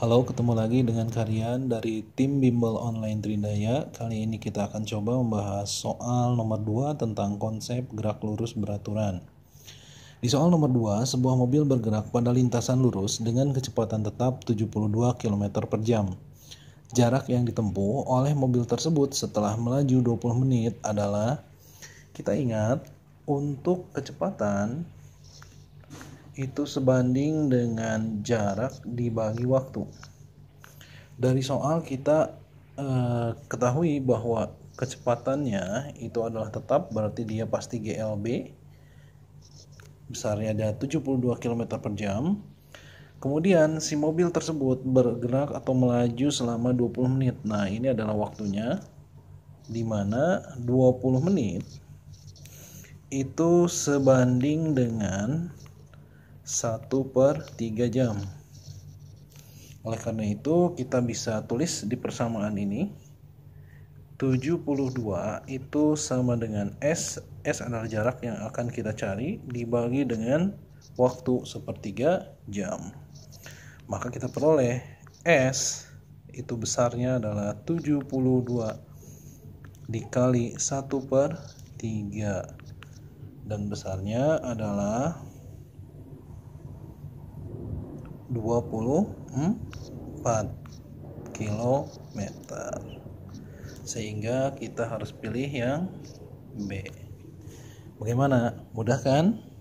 Halo, ketemu lagi dengan kalian dari tim Bimbel Online Tridaya. Kali ini kita akan coba membahas soal nomor 2 tentang konsep gerak lurus beraturan. Di soal nomor 2, sebuah mobil bergerak pada lintasan lurus dengan kecepatan tetap 72 km per jam. Jarak yang ditempuh oleh mobil tersebut setelah melaju 20 menit adalah, kita ingat, untuk kecepatan itu sebanding dengan jarak dibagi waktu. Dari soal kita ketahui bahwa kecepatannya itu adalah tetap, berarti dia pasti GLB, besarnya ada 72 km per jam. Kemudian si mobil tersebut bergerak atau melaju selama 20 menit. Nah, ini adalah waktunya, di mana 20 menit itu sebanding dengan 1/3 jam. Oleh karena itu kita bisa tulis di persamaan ini 72 itu sama dengan S adalah jarak yang akan kita cari dibagi dengan waktu 1/3 jam. Maka kita peroleh S itu besarnya adalah 72 dikali 1/3 dan besarnya adalah 24 km. Sehingga kita harus pilih yang B. Bagaimana? Mudah kan?